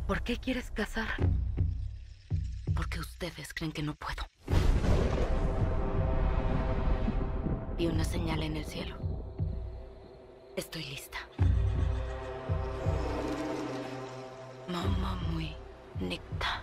¿Por qué quieres casar? Porque ustedes creen que no puedo. Vi una señal en el cielo. Estoy lista. Mamá muy nikta.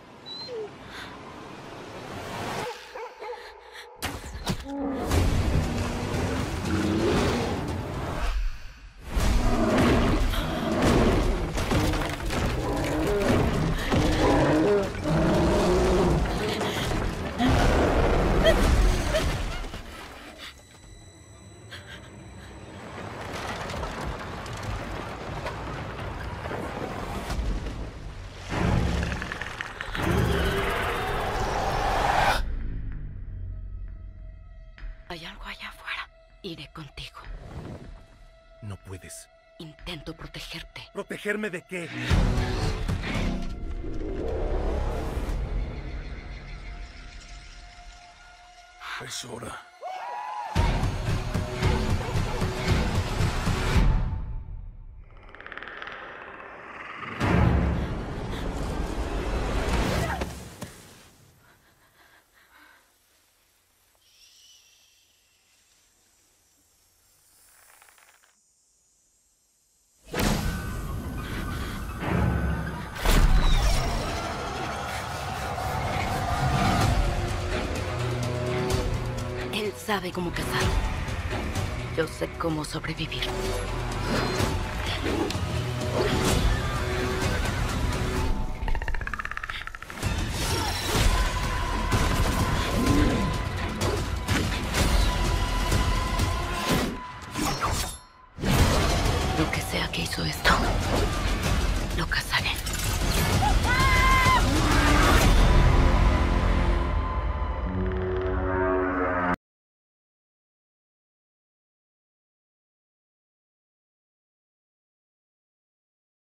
Hay algo allá afuera. Iré contigo. No puedes. Intento protegerte. ¿Protegerme de qué? Es hora. Él sabe cómo cazar. Yo sé cómo sobrevivir. Lo que sea que hizo esto,